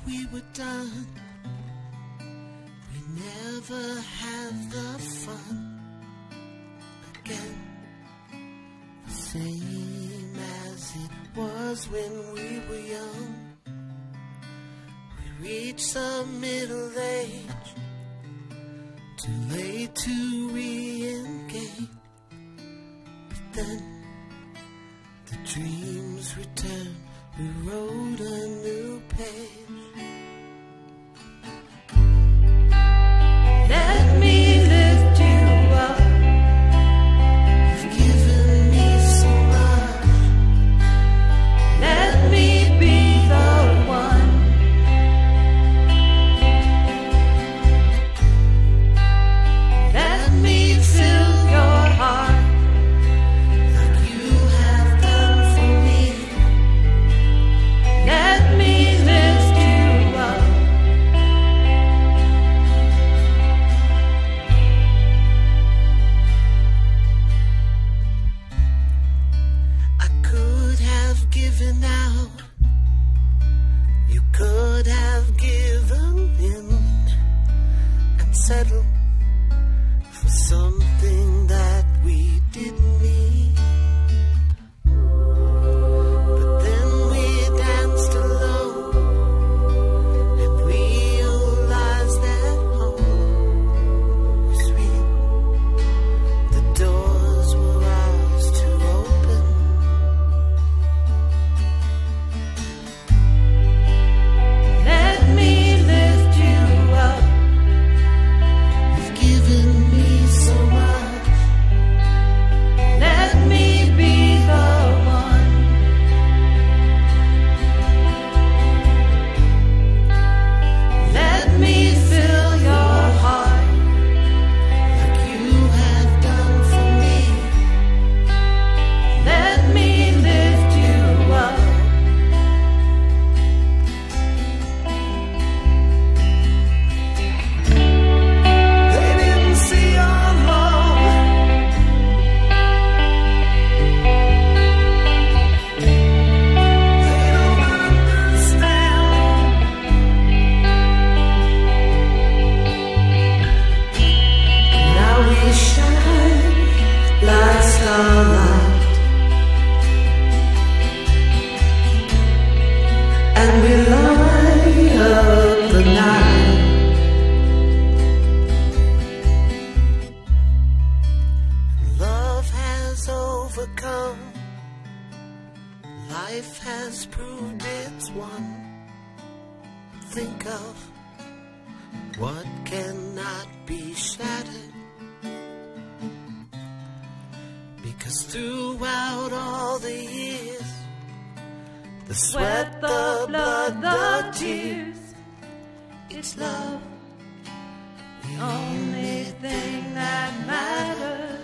we were done, we never have the fun again, the same as it was when we were young. We reached the middle age, too late to re-engage, but then the dreams returned. We wrote a new page. Let me lift you up. You've given me so much. Let me be the one. Let me fill your heart like you have done for me. Let me lift you up. I could have given out, you could have given in and settled for something that we didn't need. But then we danced alone and realized that home was sweet. The doors were ours to open. Let me lift you up. You've given me so much. Let me be the one. Let me fill your heart like you have done for me. Let me lift you up. They didn't see our love. They don't understand. Now we shine like starlight, and we light up the night. Love has overcome, life has proved it's won. Think of what cannot be shattered, because throughout all the years, the sweat, the blood, the tears, it's love, the only thing that matters.